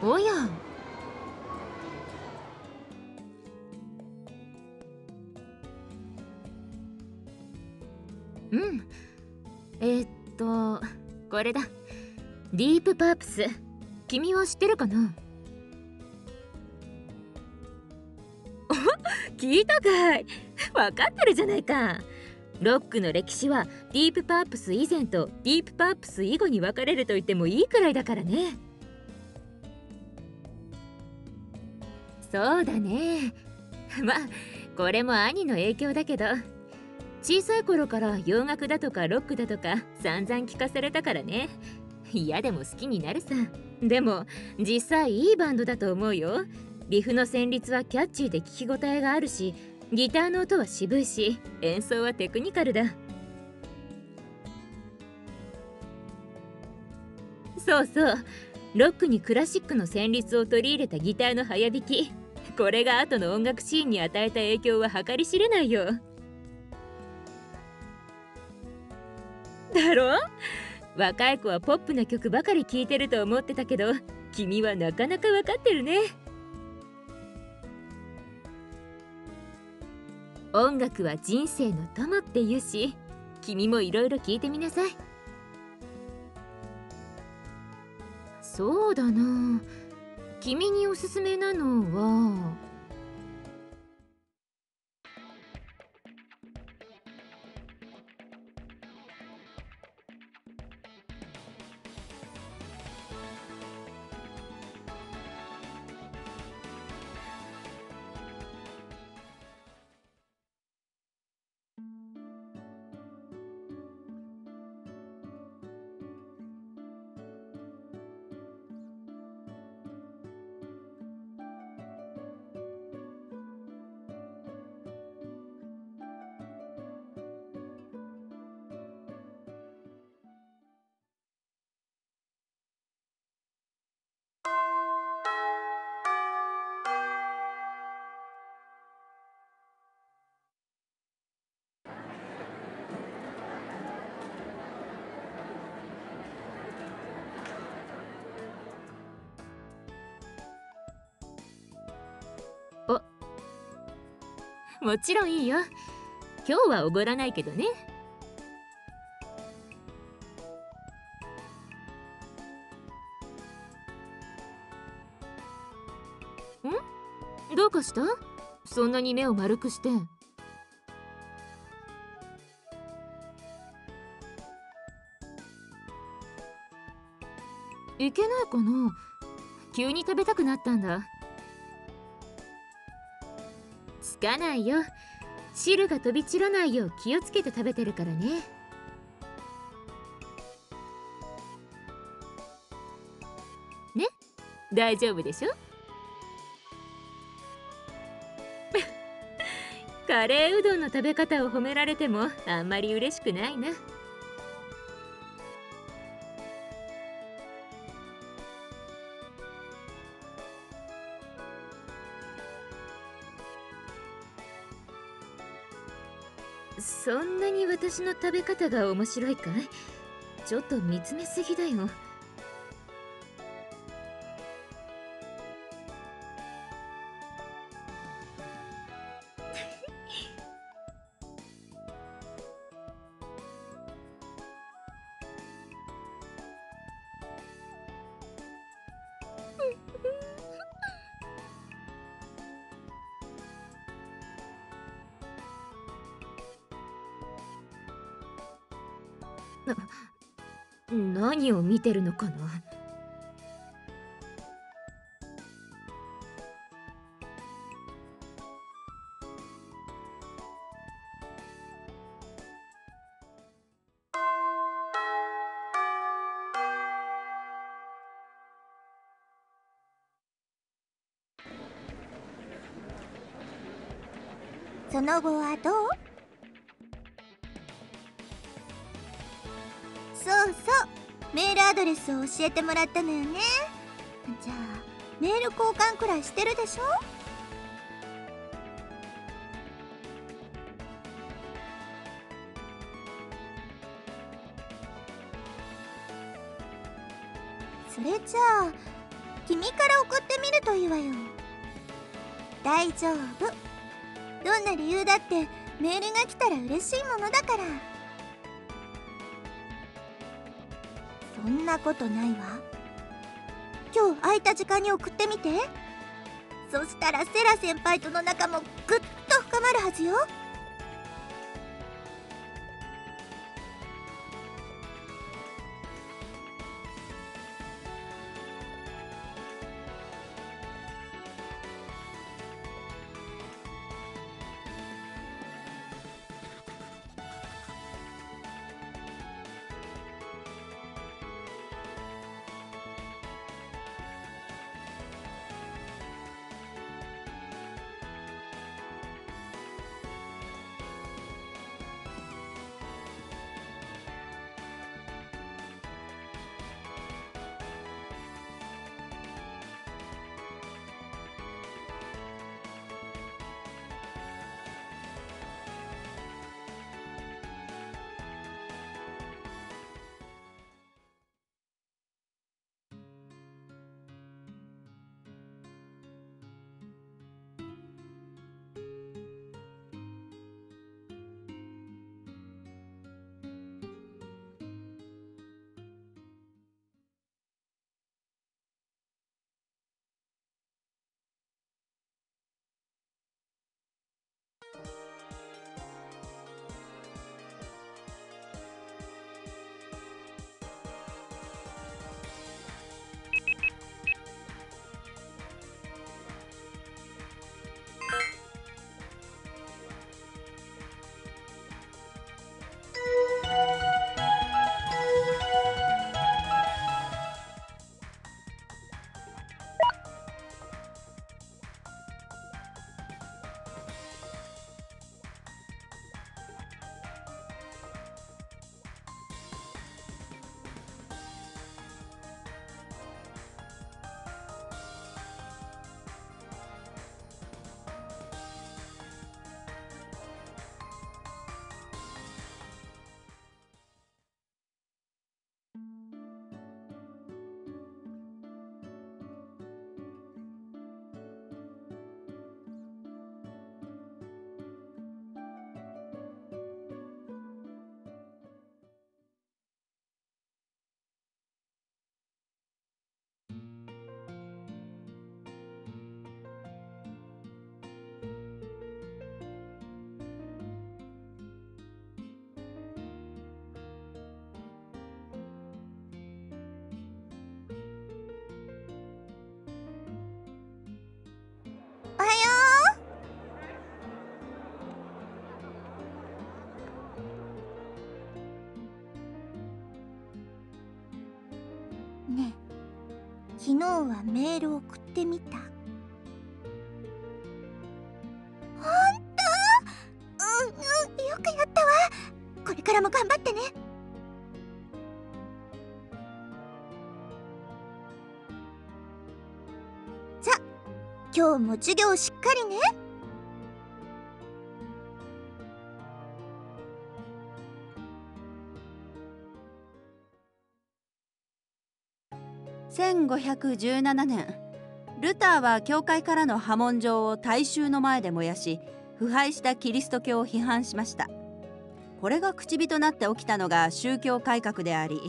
おや。うん。これだ。ディープパープス。君は知ってるかな？聞いたかい。分かってるじゃないか。ロックの歴史はディープパープス以前とディープパープス以後に分かれると言ってもいいくらいだからね。そうだね。まあこれも兄の影響だけど、小さい頃から洋楽だとかロックだとか散々聞かされたからね。嫌でも好きになるさ。でも実際いいバンドだと思うよ。リフの旋律はキャッチーで聞き応えがあるし、ギターの音は渋いし、演奏はテクニカルだ。そうそう、ロックにクラシックの旋律を取り入れたギターの早弾き、これが後の音楽シーンに与えた影響は計り知れないよ。だろ？若い子はポップな曲ばかり聴いてると思ってたけど、君はなかなか分かってるね。音楽は人生の友って言うし、君もいろいろ聞いてみなさい。そうだな、君におすすめなのは。もちろんいいよ。今日はおごらないけどね。どうかした？そんなに目を丸くして。いけないかな？急に食べたくなったんだ。つかないよ。汁が飛び散らないよう気をつけて食べてるからね。ね、大丈夫でしょ？カレーうどんの食べ方を褒められてもあんまり嬉しくないな。そんなに私の食べ方が面白いかい？ちょっと見つめすぎだよ。何を見てるのかな？ その後はどう？そうそう、メールアドレスを教えてもらったのよね。じゃあメール交換くらいしてるでしょ？それじゃあ君から送ってみるといいわよ。大丈夫。どんな理由だってメールが来たら嬉しいものだから。そんなことないわ。今日空いた時間に送ってみて。そしたらセラ先輩との仲もぐっと深まるはずよ。おはよう。ねえ、昨日はメール送ってみた？ほんと？よくやったわ。これからも頑張ってね。じゃ、今日も授業しっかりね。 1517年、ルターは教会からの破門状を大衆の前で燃やし、腐敗したキリスト教を批判しました。これが口火となって起きたのが宗教改革であり、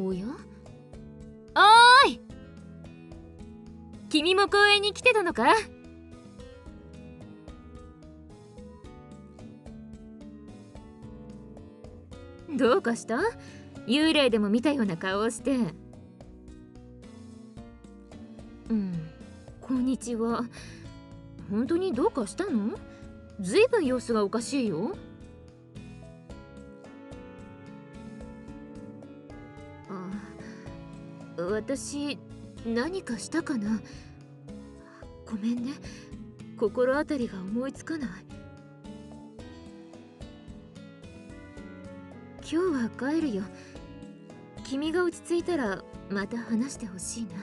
おや、おーい、君も公園に来てたのか？どうかした？幽霊でも見たような顔をして。こんにちは。本当にどうかしたの？ずいぶん様子がおかしいよ。私何かしたかな？ごめんね、心当たりが思いつかない。今日は帰るよ。君が落ち着いたらまた話してほしいな。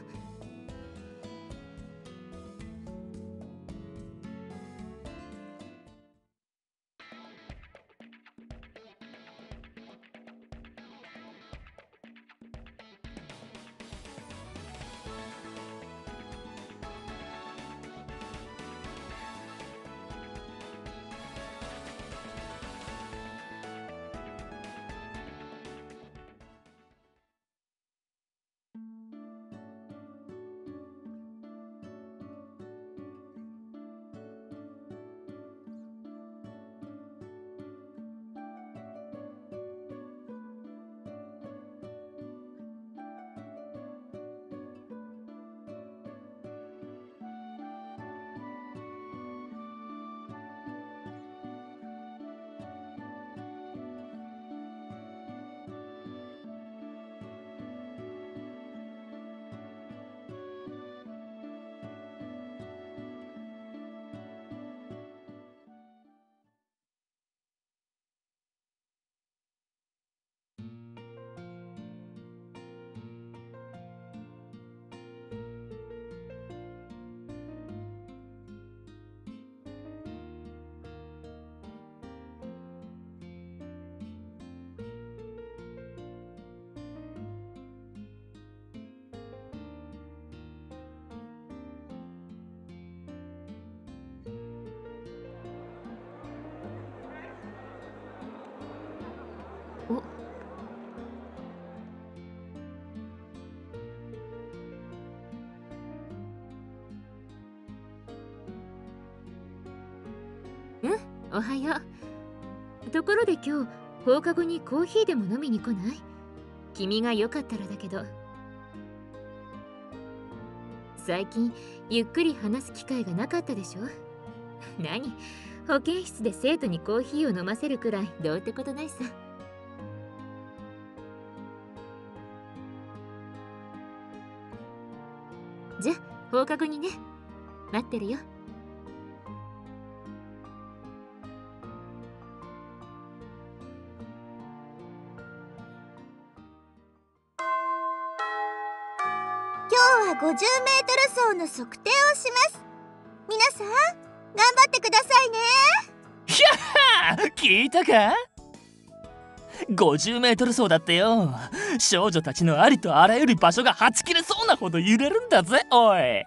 お、おはよう。ところで今日放課後にコーヒーでも飲みに来ない？君がよかったらだけど。最近ゆっくり話す機会がなかったでしょ？何、保健室で生徒にコーヒーを飲ませるくらいどうってことないさ。じゃ放課後にね。待ってるよ。 今日は50メートル走の測定をします。皆さん頑張ってくださいね。 ひゃっはー、聞いたか？50メートル走だってよ。少女たちのありとあらゆる場所がはち切れそうなほど揺れるんだぜ、おい。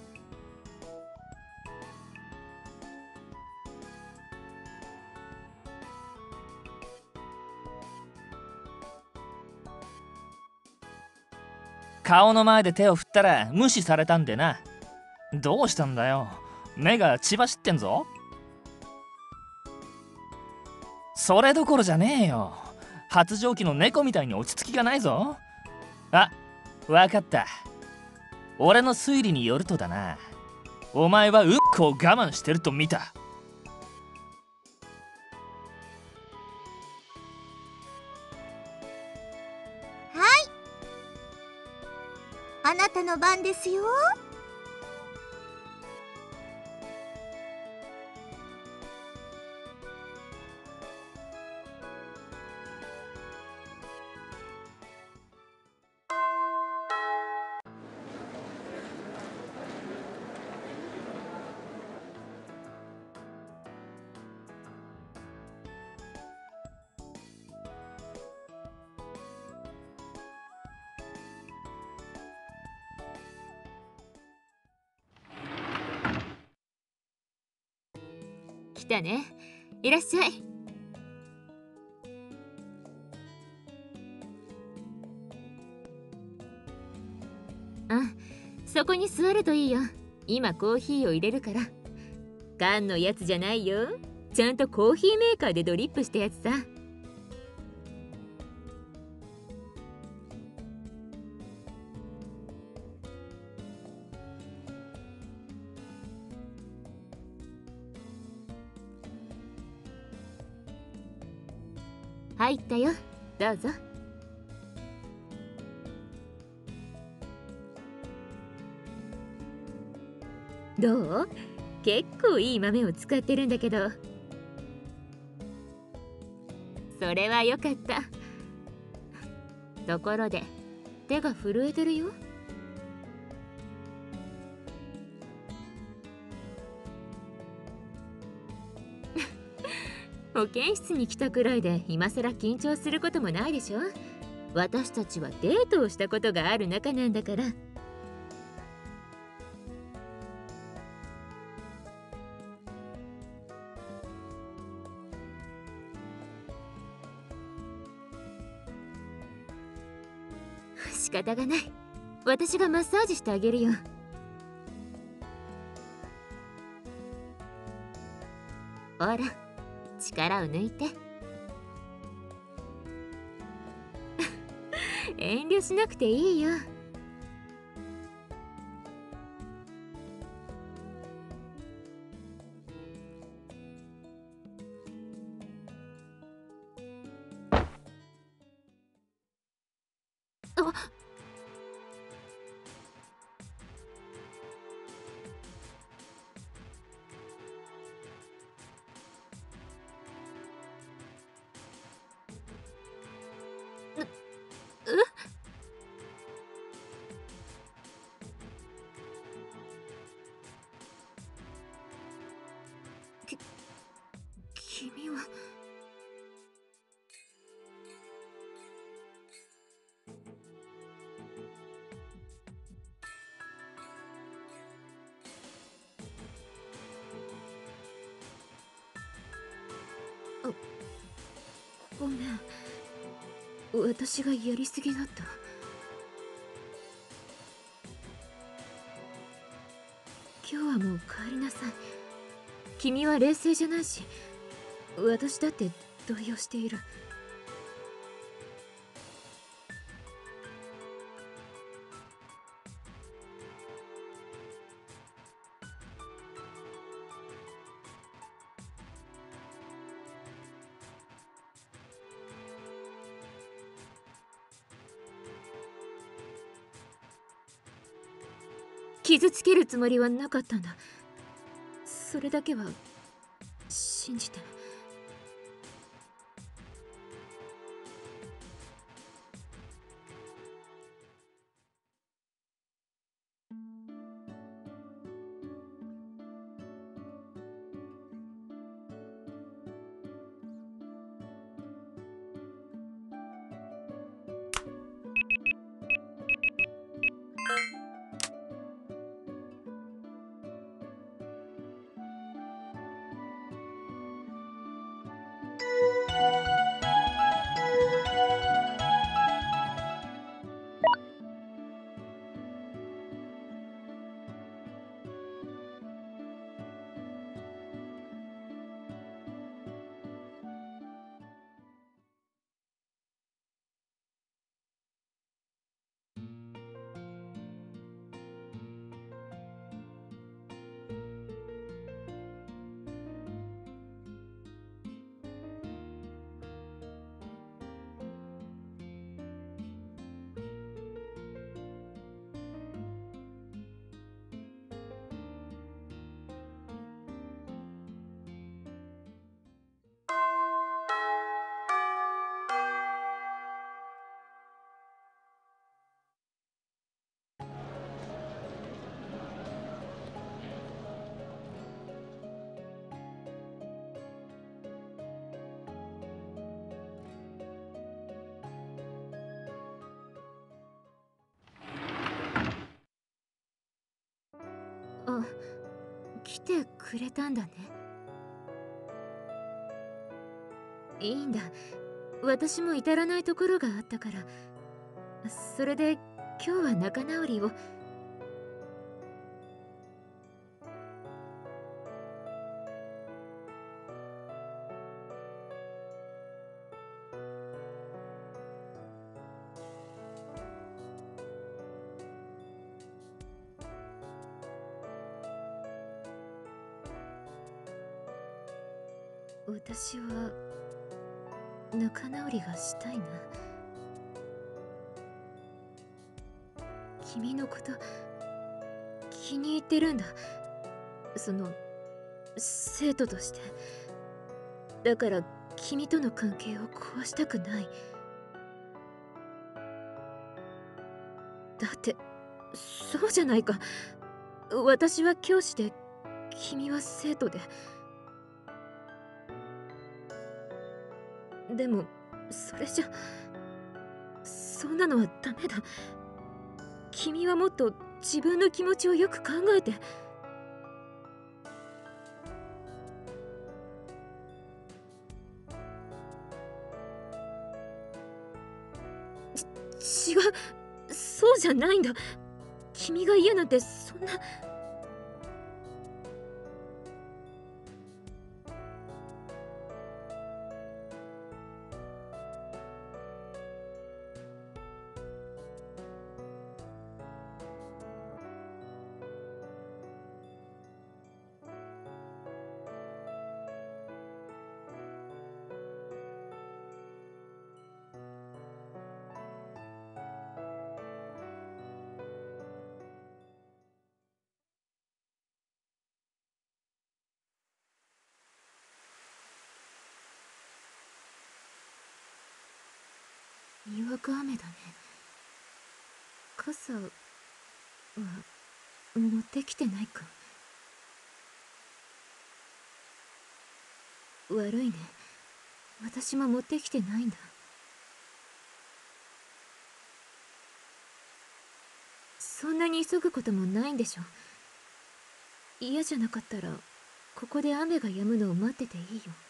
顔の前で手を振ったら無視されたんでな。どうしたんだよ、目が血走ってんぞ。それどころじゃねえよ。発情期の猫みたいに落ち着きがないぞ。あ、わかった。俺の推理によるとだな、お前はうんこを我慢してると見た。 あなたの番ですよ。 来たね。いらっしゃい。 そこに座るといいよ。今コーヒーを入れるから。缶のやつじゃないよ。ちゃんとコーヒーメーカーでドリップしたやつさ。入ったよ。どうぞ。どう？結構いい豆を使ってるんだけど。それはよかった。ところで手が震えてるよ。保健室に来たくらいで今さら緊張することもないでしょ。私たちはデートをしたことがある仲なんだから。仕方がない。私がマッサージしてあげるよ。ほら、力を抜いて。遠慮しなくていいよ。あ、君は。ごめん、私がやりすぎだった。今日はもう帰りなさい。君は冷静じゃないし、私だって動揺している。傷つけるつもりはなかったんだ。それだけは信じて。あ、来てくれたんだね。いいんだ。私も至らないところがあったから。それで今日は仲直りを。 私は仲直りがしたいな。君のこと気に入ってるんだ。その生徒として。だから君との関係を壊したくない。だってそうじゃないか。私は教師で君は生徒で。でもそれじゃ、そんなのはダメだ。君はもっと自分の気持ちをよく考えて。違う、そうじゃないんだ。君が嫌なんてそんな。にわか雨だね。傘は持ってきてないか。悪いね。私も持ってきてないんだ。そんなに急ぐこともないんでしょ。嫌じゃなかったらここで雨が止むのを待ってていいよ。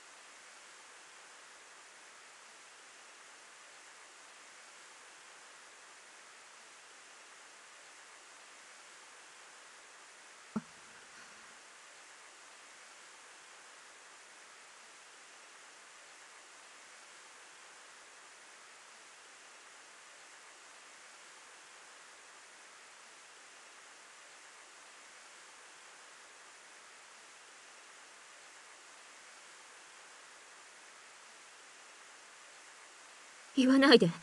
言わないで。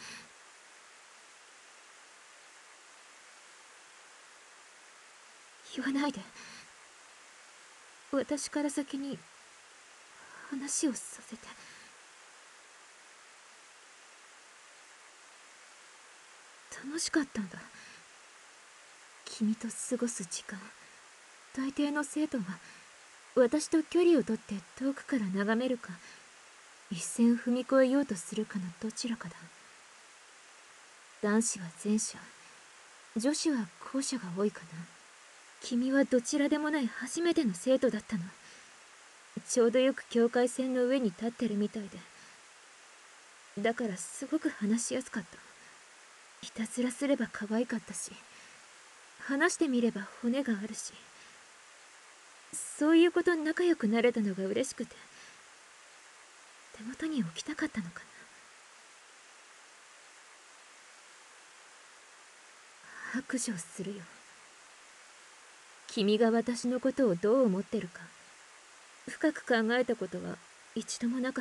言わないで。私から先に話をさせて。楽しかったんだ、君と過ごす時間。大抵の生徒は私と距離をとって遠くから眺めるか、一線踏み越えようとするかのどちらかだ。男子は前者、女子は後者が多いかな。君はどちらでもない初めての生徒だったの。ちょうどよく境界線の上に立ってるみたいで。だからすごく話しやすかった。いたずらすれば可愛かったし、話してみれば骨があるし、そういうこと仲良くなれたのが嬉しくて、手元に置きたかったのかな。白状するよ。君が私のことをどう思ってるか深く考えたことは一度もなかった。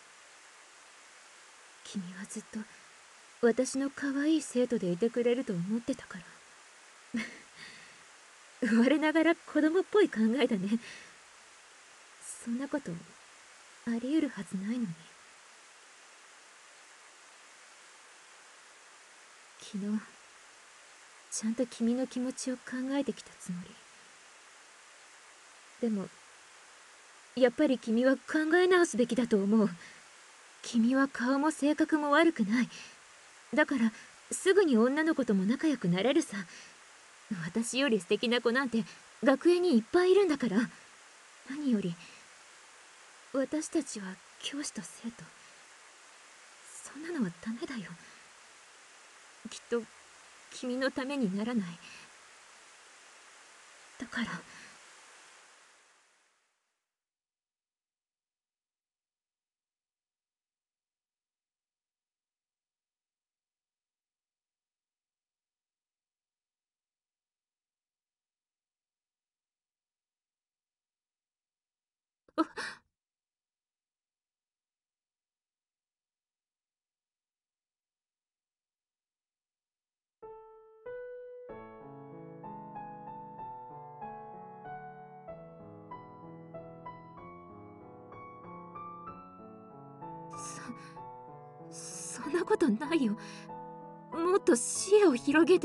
君はずっと私の可愛い生徒でいてくれると思ってたから我ながら子供っぽい考えだね。そんなことあり得るはずないのに。昨日ちゃんと君の気持ちを考えてきたつもり。でもやっぱり君は考え直すべきだと思う。君は顔も性格も悪くない。だからすぐに女の子とも仲良くなれるさ。私より素敵な子なんて学園にいっぱいいるんだから。何より私たちは教師と生徒。そんなのはダメだよ。きっと君のためにならない。だからそんなことないよ。もっと視野を広げて。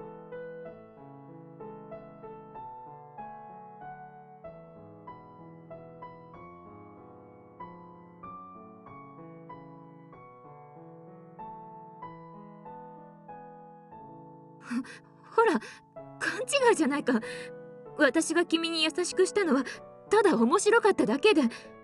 ほら、勘違いじゃないか。私が君に優しくしたのはただ面白かっただけで。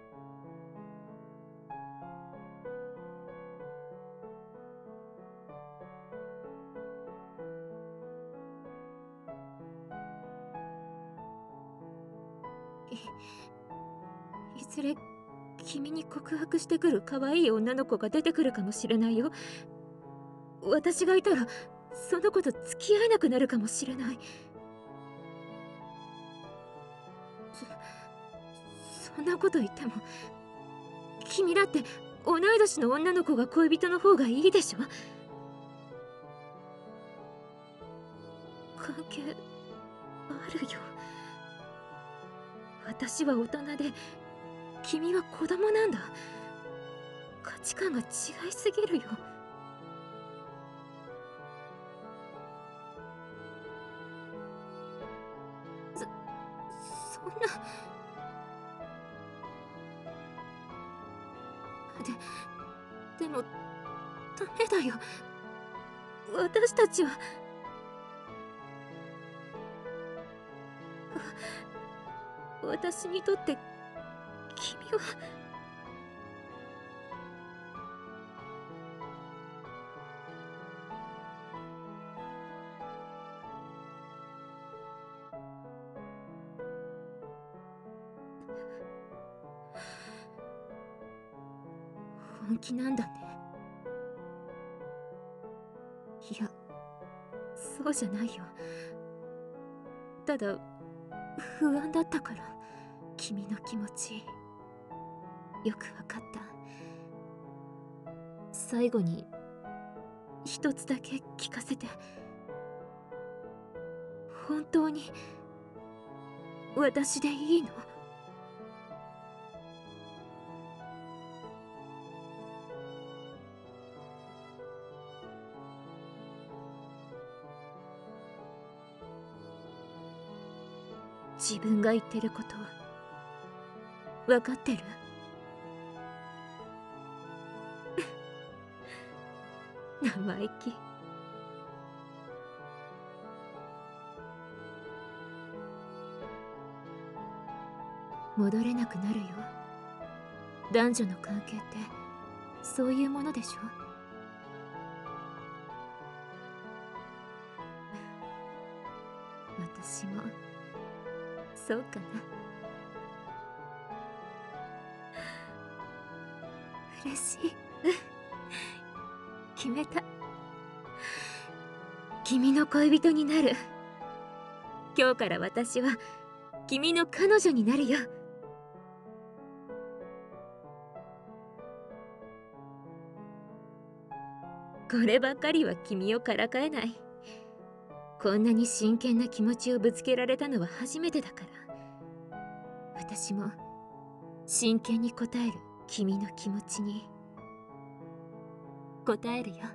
いずれ君に告白してくる可愛い女の子が出てくるかもしれないよ。私がいたらその子と付き合えなくなるかもしれない。そんなこと言っても、君だって同い年の女の子が恋人の方がいいでしょ。関係あるよ。私は大人で君は子供なんだ。価値観が違いすぎるよ。そんな。でもダメだよ。私たちは私にとって君は本気なんだね。いや、そうじゃないよ。ただ不安だったから。君の気持ちよくわかった。最後に一つだけ聞かせて。本当に私でいいの？自分が言ってること分かってる？生意気。戻れなくなるよ。男女の関係ってそういうものでしょ。私もそうかな。嬉しい。決めた。君の恋人になる。今日から私は君の彼女になるよ。こればっかりは君をからかえない。こんなに真剣な気持ちをぶつけられたのは初めてだから。私も真剣に応える君の気持ちに応えるよ。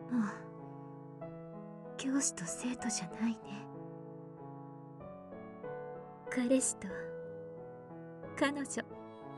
もう教師と生徒じゃないね。彼氏と彼女だね。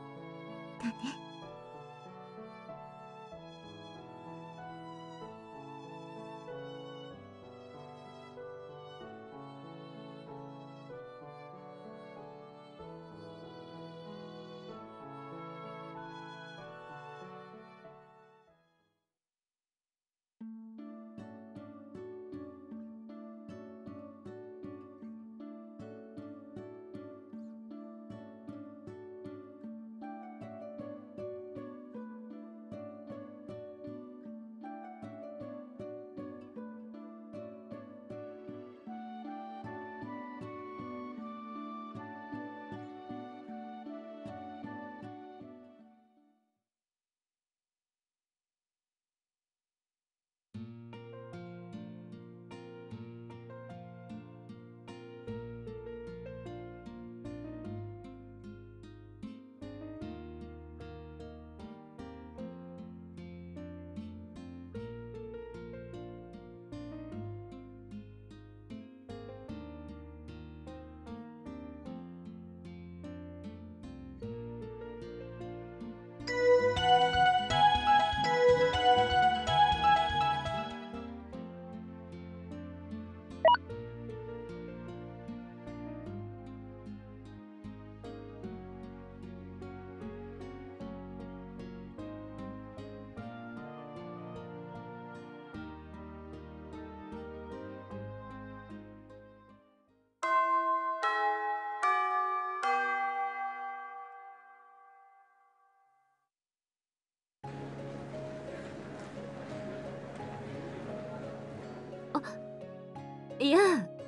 いや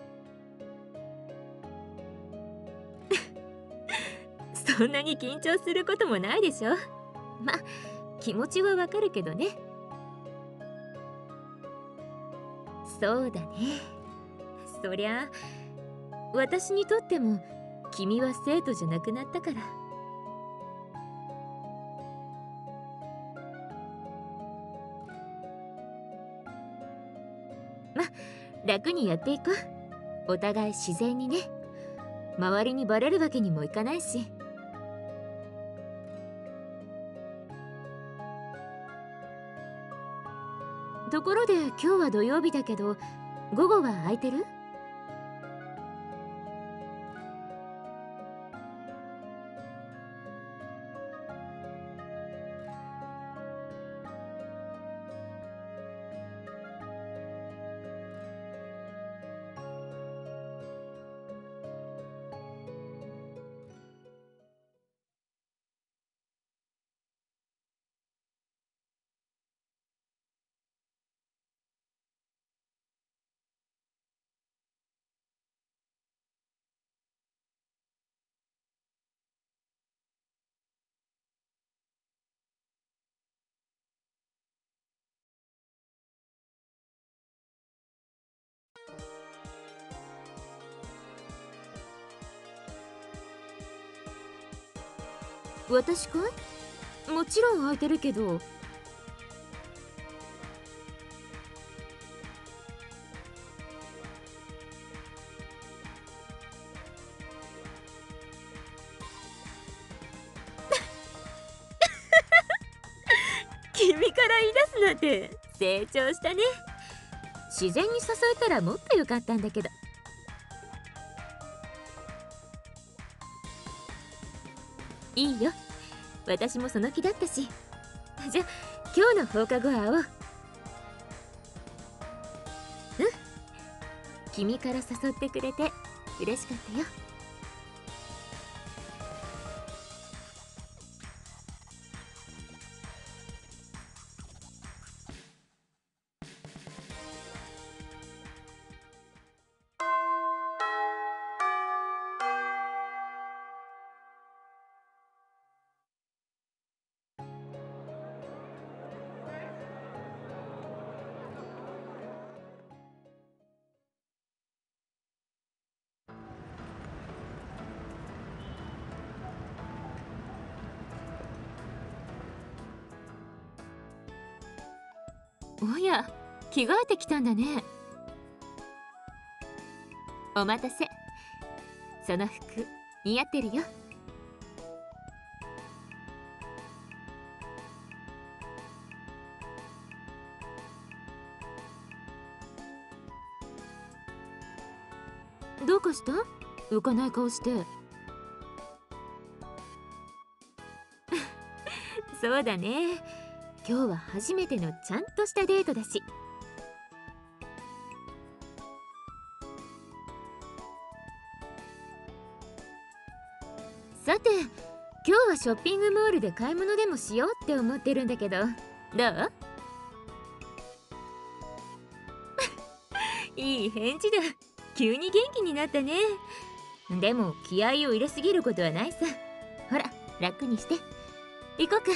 そんなに緊張することもないでしょ。ま、気持ちはわかるけどね。そうだね。そりゃ私にとっても君は生徒じゃなくなったから。ま、楽にやっていこう。お互い自然にね。周りにバレるわけにもいかないし。ところで今日は土曜日だけど午後は空いてる？私かい？もちろん空いてるけど。君から言い出すなんて成長したね。自然に誘えたらもっとよかったんだけど。いいよ、私もその気だったし。じゃあ今日の放課後会おう。うん、君から誘ってくれて嬉しかったよ。おや、 着替えてきたんだね。お待たせ。その服似合ってるよ。どうかした？浮かない顔して。そうだね。今日は初めてのちゃんとしたデートだし。さて、今日はショッピングモールで買い物でもしようって思ってるんだけど、どう？いい返事だ。急に元気になったね。でも気合を入れすぎることはないさ。ほら、楽にして。行こうか。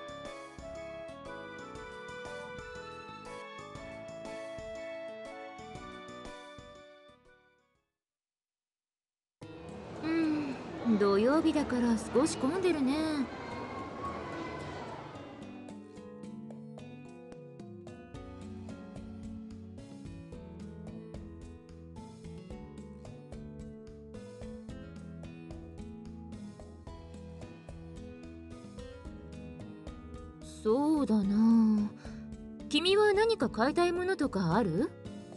土曜日だから少し混んでるね。そうだな。君は何か買いたいものとかある？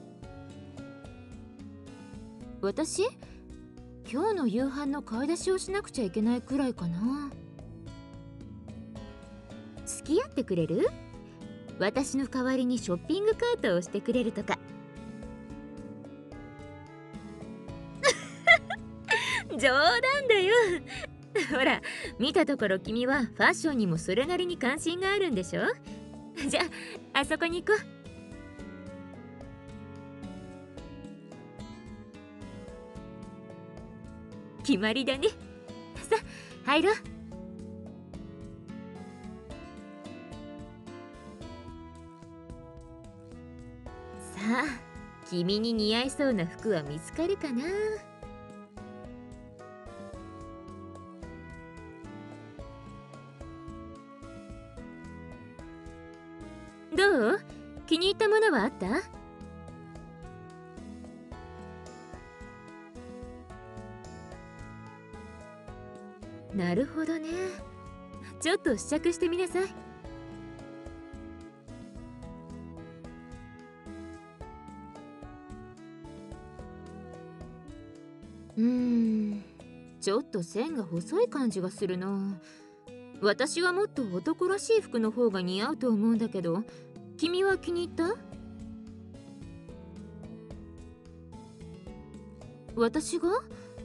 私？今日の夕飯の買い出しをしなくちゃいけないくらいかな。付き合ってくれる？私の代わりにショッピングカートをしてくれるとか。冗談だよ。ほら、見たところ君はファッションにもそれなりに関心があるんでしょ？じゃあ、あそこに行こう。決まりだね。さあ、入ろう。さあ、君に似合いそうな服は見つかるかな？どう？気に入ったものはあった？なるほどね。ちょっと試着してみなさい。ちょっと線が細い感じがするな。私はもっと男らしい服の方が似合うと思うんだけど、君は気に入った？私が？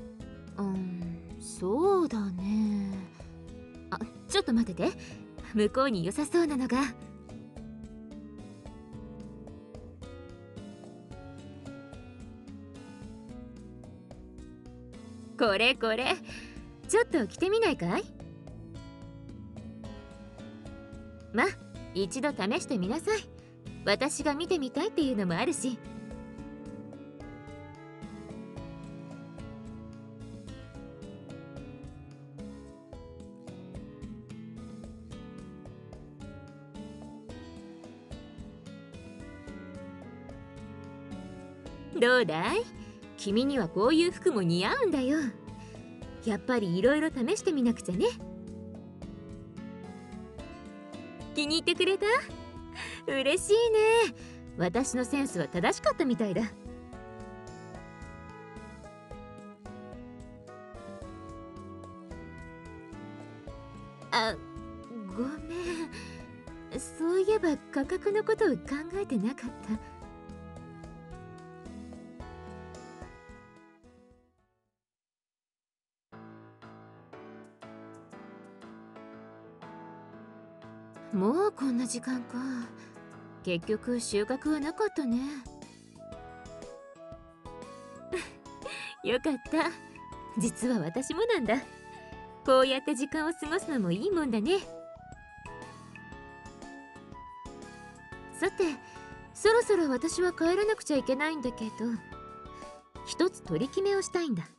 そうだね。あ、ちょっと待ってて。向こうに良さそうなのが。これこれ。ちょっと着てみないかい？ま、一度試してみなさい。私が見てみたいっていうのもあるし。どうだい？君にはこういう服も似合うんだよ。やっぱりいろいろ試してみなくちゃね。気に入ってくれた？嬉しいね。私のセンスは正しかったみたいだ。あ、ごめん。そういえば価格のことを考えてなかった。もうこんな時間か。結局収穫はなかったね。よかった。実は私もなんだ。こうやって時間を過ごすのもいいもんだね。さて、そろそろ私は帰らなくちゃいけないんだけど、一つ取り決めをしたいんだ。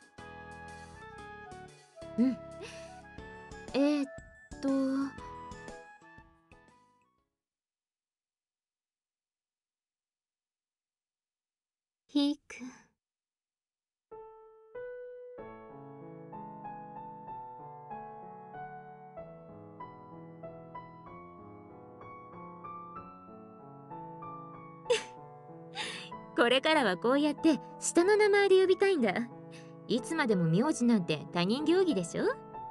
うん。えーっとヒー君。これからはこうやって下の名前で呼びたいんだ。いつまでも名字なんて他人行儀でしょ。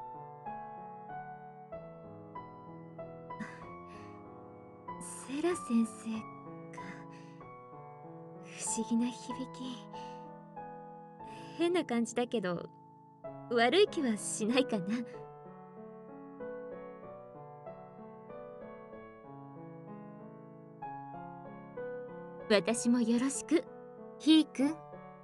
セラ先生か。不思議な響き。変な感じだけど悪い気はしないかな。私もよろしく、ヒー君。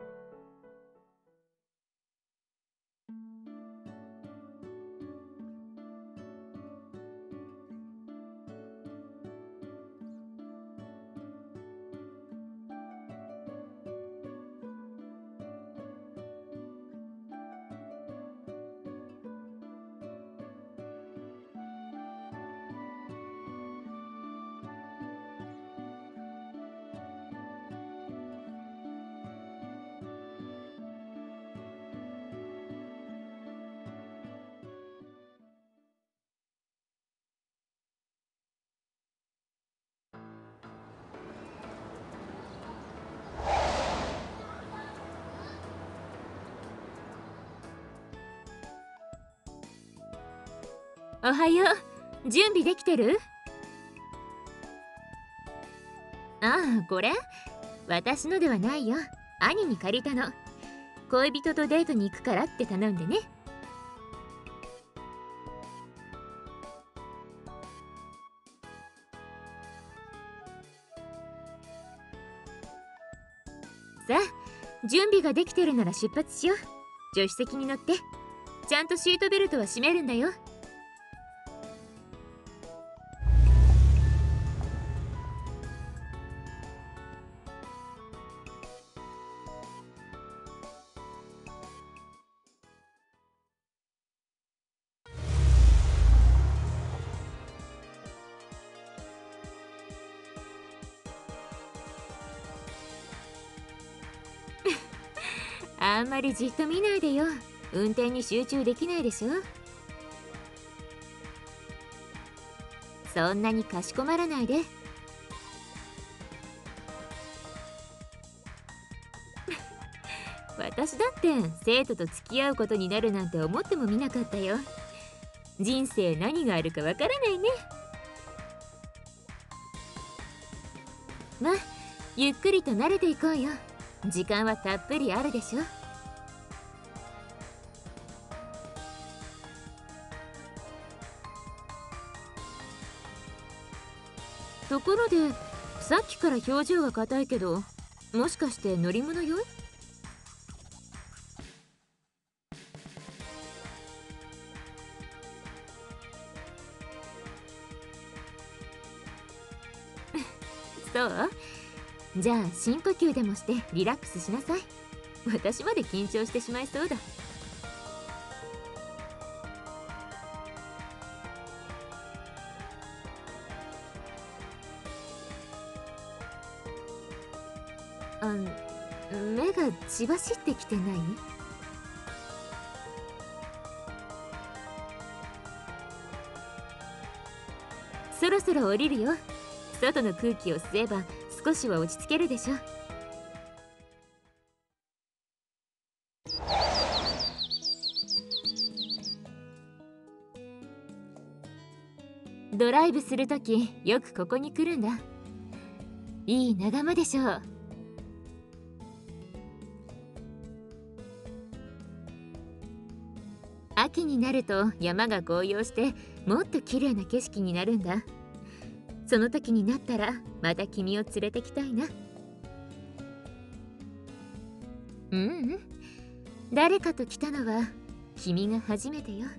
おはよう。準備できてる？ああ、これ私のではないよ。兄に借りたの。恋人とデートに行くからって頼んでね。さあ、準備ができてるなら出発しよう。助手席に乗って。ちゃんとシートベルトは締めるんだよ。あんまりじっと見ないでよ。運転に集中できないでしょ。そんなにかしこまらないで。私だって生徒と付き合うことになるなんて思ってもみなかったよ。人生何があるかわからないね。まあゆっくりと慣れていこうよ。時間はたっぷりあるでしょ。ところでさっきから表情が硬いけど、もしかして乗り物よい？そう？じゃあ深呼吸でもしてリラックスしなさい。私まで緊張してしまいそうだ。目が血走ってきてない？そろそろ降りるよ。外の空気を吸えば少しは落ち着けるでしょ。ドライブするときよくここに来るんだ。いい眺めでしょう。秋になると山が紅葉してもっと綺麗な景色になるんだ。その時になったらまた君を連れてきたいな。誰かと来たのは君が初めてよ。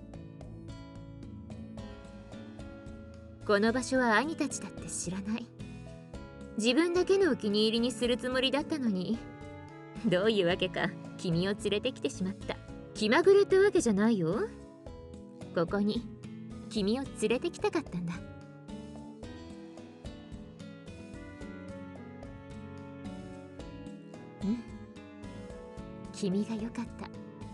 この場所は兄たちだって知らない。自分だけのお気に入りにするつもりだったのに、どういうわけか君を連れてきてしまった。気まぐれってわけじゃないよ。ここに君を連れてきたかったんだ。うん。 君が良かった。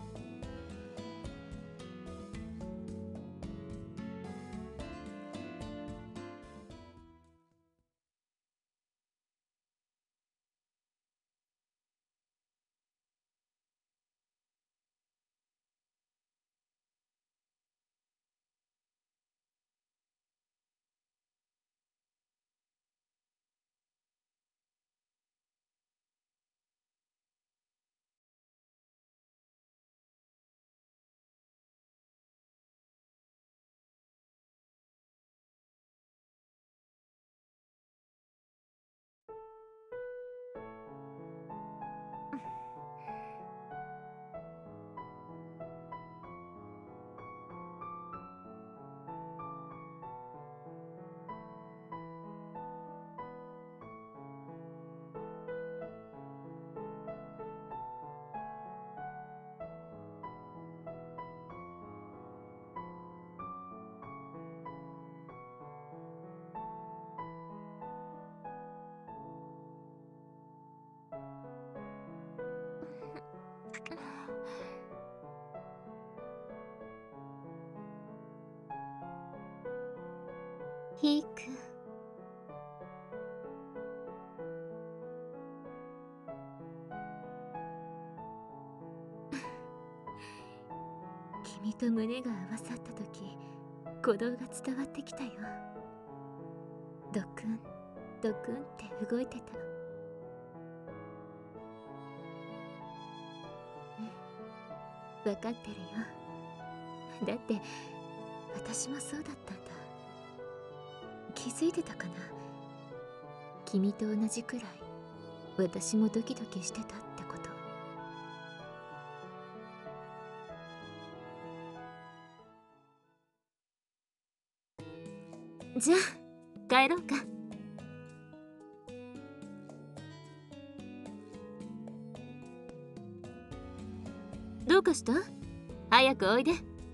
ヒーク。 君と胸が合わさった時、鼓動が伝わってきたよ。ドクンドクンって動いてた。分かってるよ。だって私もそうだったんだ。気づいてたかな。君と同じくらい私もドキドキしてたってこと。じゃあ帰ろうか。どうかした？早くおいで。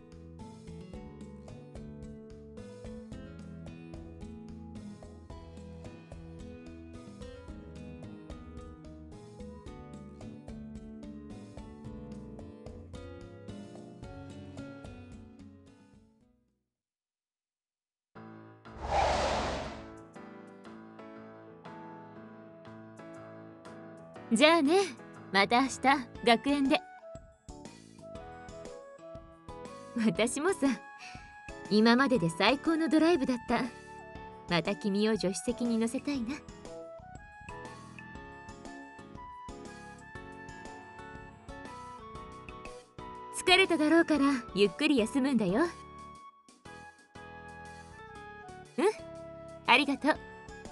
じゃあね、また明日学園で。私もさ、今までで最高のドライブだった。また君を助手席に乗せたいな。疲れただろうからゆっくり休むんだよ。ありがとう。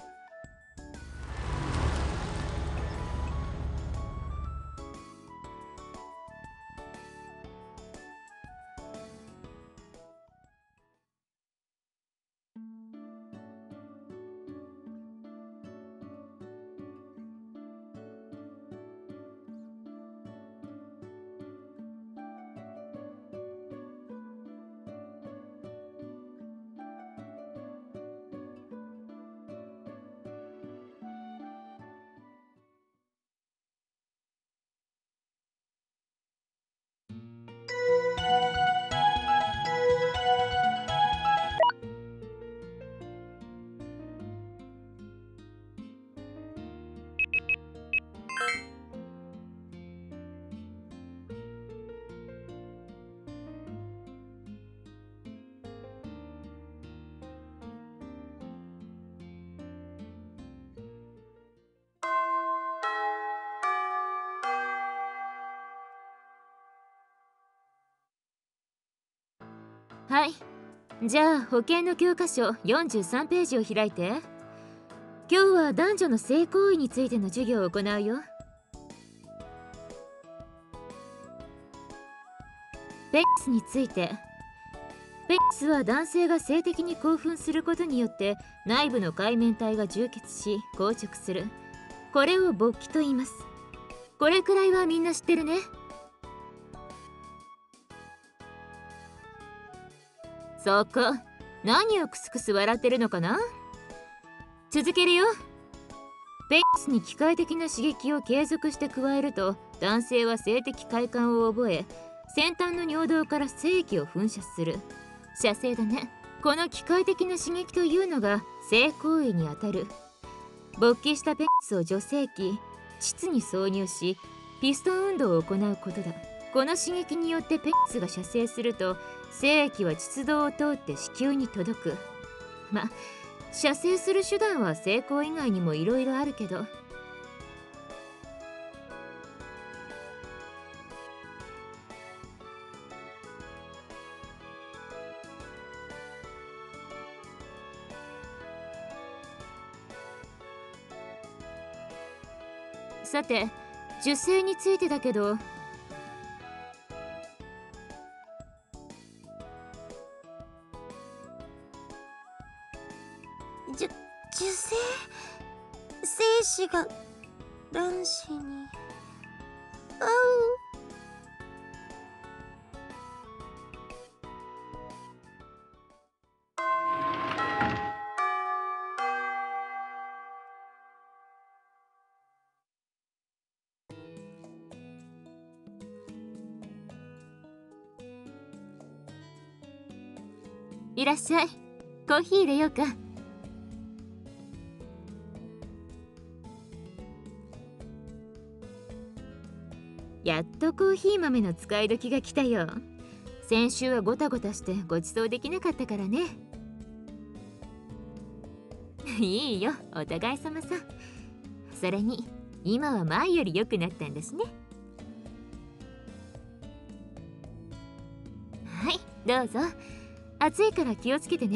はい、じゃあ保険の教科書43ページを開いて。今日は男女の性行為についての授業を行うよ。ペニスについて。ペニスは男性が性的に興奮することによって内部の界面体が充血し硬直する。これを勃起と言います。これくらいはみんな知ってるね。そこ、何をクスクス笑ってるのかな。続けるよ。 ペニスに機械的な刺激を継続して加えると男性は性的快感を覚え、先端の尿道から精液を噴射する。射精だね。この機械的な刺激というのが性行為にあたる。勃起したペニスを女性器膣に挿入し、ピストン運動を行うことだ。この刺激によってペニスが射精すると、精液は膣道を通って子宮に届く。射精する手段は性交以外にもいろいろあるけど、さて受精についてだけど、 受精、精子が卵子に。 いらっしゃい。コーヒー入れようか。やっとコーヒー豆の使い時が来たよ。先週はゴタゴタしてご馳走できなかったからね。いいよ、お互い様さ。それに今は前より良くなったんですね。はい、どうぞ。暑いから気をつけてね。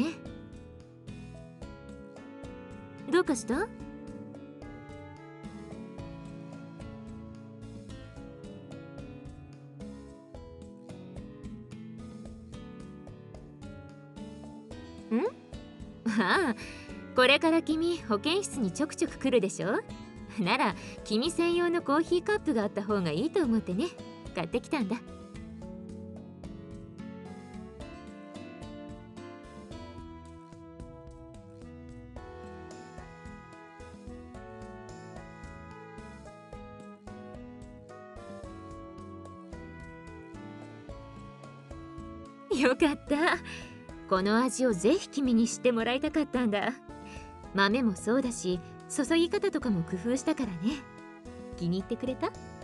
どうかした？ああ、これから君保健室にちょくちょく来るでしょ。なら君専用のコーヒーカップがあった方がいいと思ってね、買ってきたんだ。よかった。この味をぜひ君に知ってもらいたかったんだ。豆もそうだし、注ぎ方とかも工夫したからね。気に入ってくれた？